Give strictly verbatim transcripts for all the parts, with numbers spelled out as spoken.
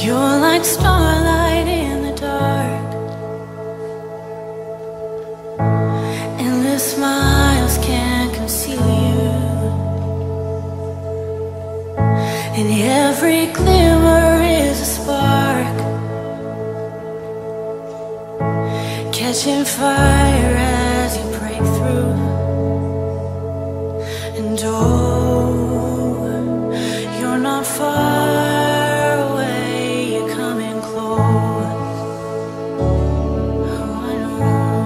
You're like starlight in the dark. Endless smiles can't conceal you. And every glimmer is a spark, catching fire as you break through. And oh, you're not far away, you're coming close. Oh, I know.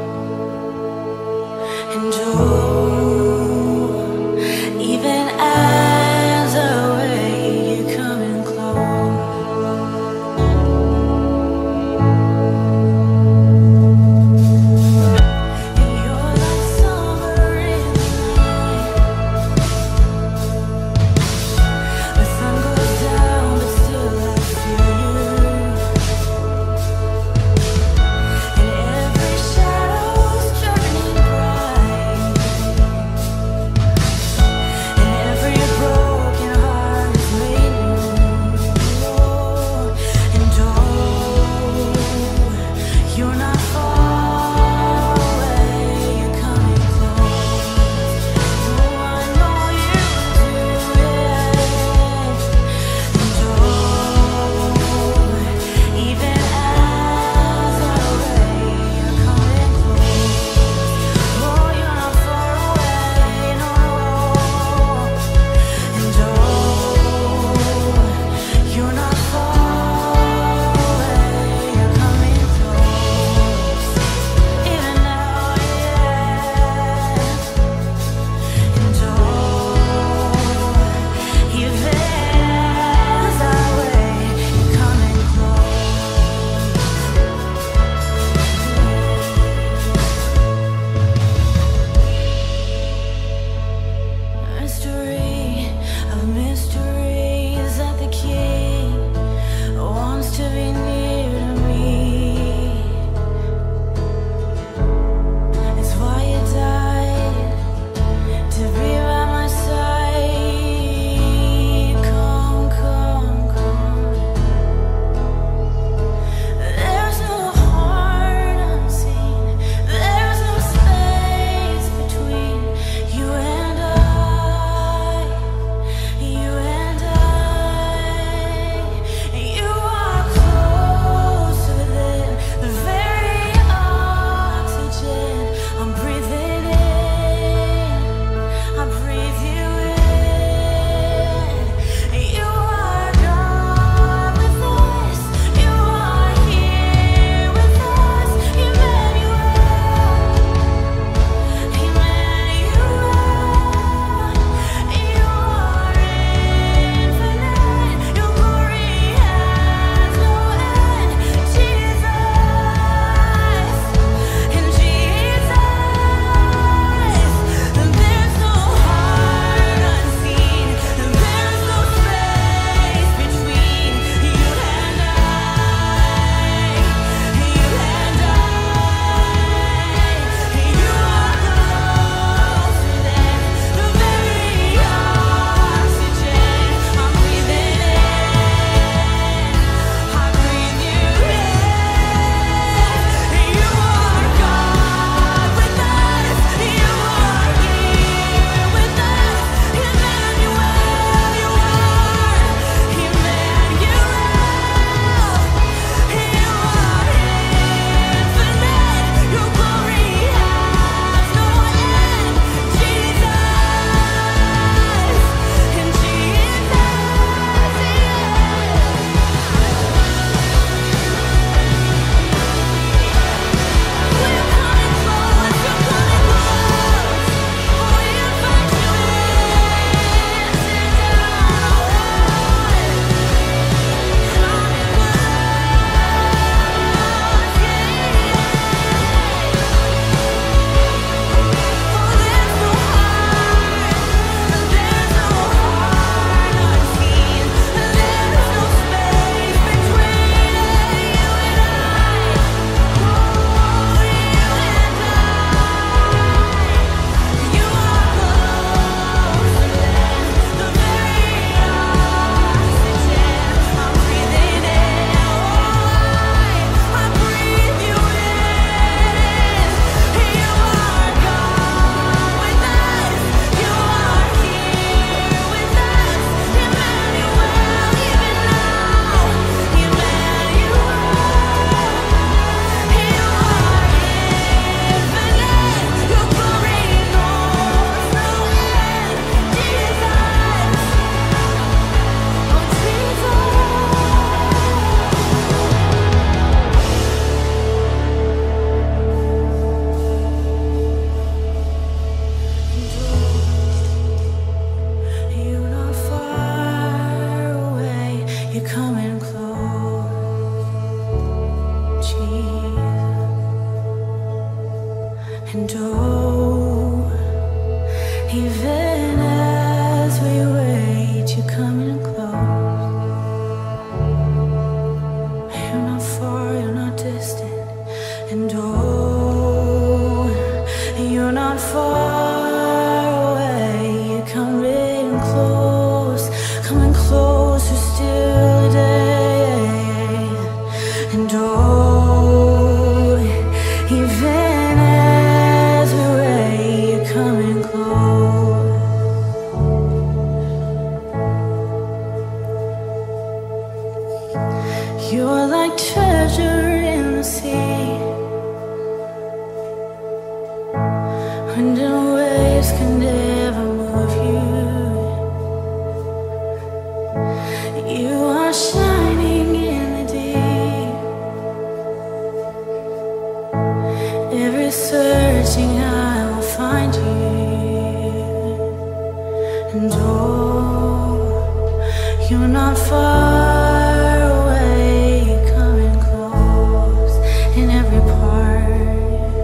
And oh, even as I wait, you're coming close. you're coming close, Jesus. And oh, even as we wait, you're coming close. You're not far, you're not distant. And oh, you're not far away. You're coming close, coming closer still today. And oh, even as we wait, you're coming close. You're like treasure in the sea. Wind and waves can never move you. You are shining in the deep. Every searching I will find you. And oh, you're not far away. You're coming close in every part.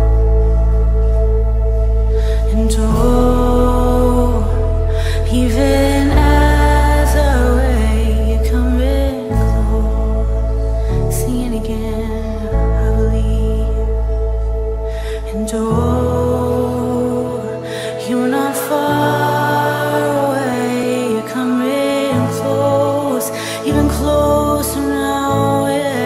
And oh, even as I wait, you're coming close. Sing it again, I believe. And oh, you're not far away, you're coming close, even closer now,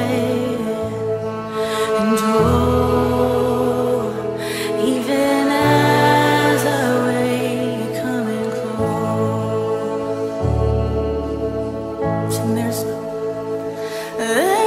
yeah. And oh, even as I wait, you're coming close. And there's